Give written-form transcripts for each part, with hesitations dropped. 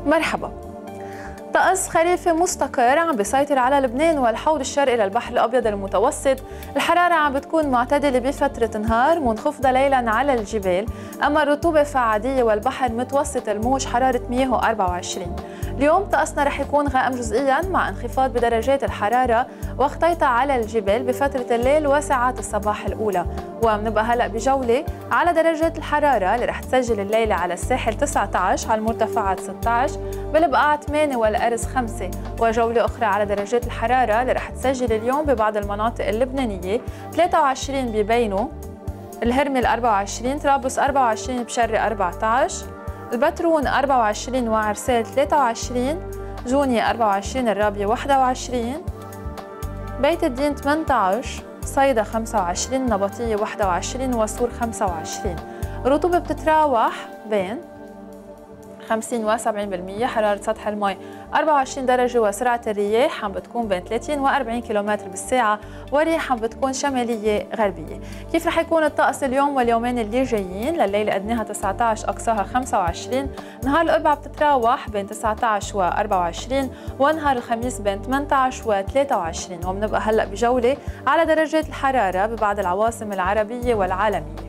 مرحبا. طقس خريفي مستقر عم بيسيطر على لبنان والحوض الشرقي للبحر الأبيض المتوسط. الحرارة عم بتكون معتدلة بفترة نهار منخفضة ليلاً على الجبال، أما الرطوبة فعادية والبحر متوسط الموج حرارة مياهه 24. اليوم طقسنا رح يكون غائم جزئياً مع انخفاض بدرجات الحرارة وخطيطة على الجبال بفترة الليل وساعات الصباح الأولى. ومنبقى هلأ بجولة على درجات الحرارة اللي رح تسجل الليلة على الساحل 19، على المرتفعات 16، بالبقاع 8 والأرز 5. وجولة أخرى على درجات الحرارة اللي رح تسجل اليوم ببعض المناطق اللبنانية: 23 ببينو، الهرمل 24، طرابلس 24، بشري 14، البترون 24 وعرسال 23، جوني 24، الرابية 21، بيت الدين 18، صيدا 25، نبطية 21 وسور 25. الرطوبة بتتراوح بين 50 و 70%. حرارة سطح الماء 24 درجة وسرعة الرياح عم بتكون بين 30 و 40 كيلومتر بالساعة، والرياح عم بتكون شمالية غربية. كيف رح يكون الطقس اليوم واليومين اللي جايين؟ لليلة أدناها 19 أقصاها 25، نهار الأربعاء بتتراوح بين 19 و 24، ونهار الخميس بين 18 و 23. وبنبقى هلأ بجولة على درجات الحرارة ببعض العواصم العربية والعالمية.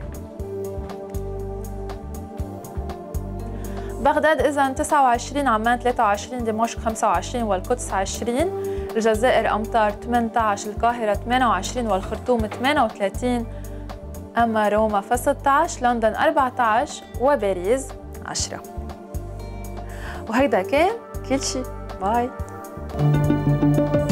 بغداد إذن 29، عمان 23، دمشق 25 والقدس 20، الجزائر أمطار 18، القاهرة 28 والخرطوم 38، أما روما 16، لندن 14 وباريس 10. وهيدا كان كل شي. باي.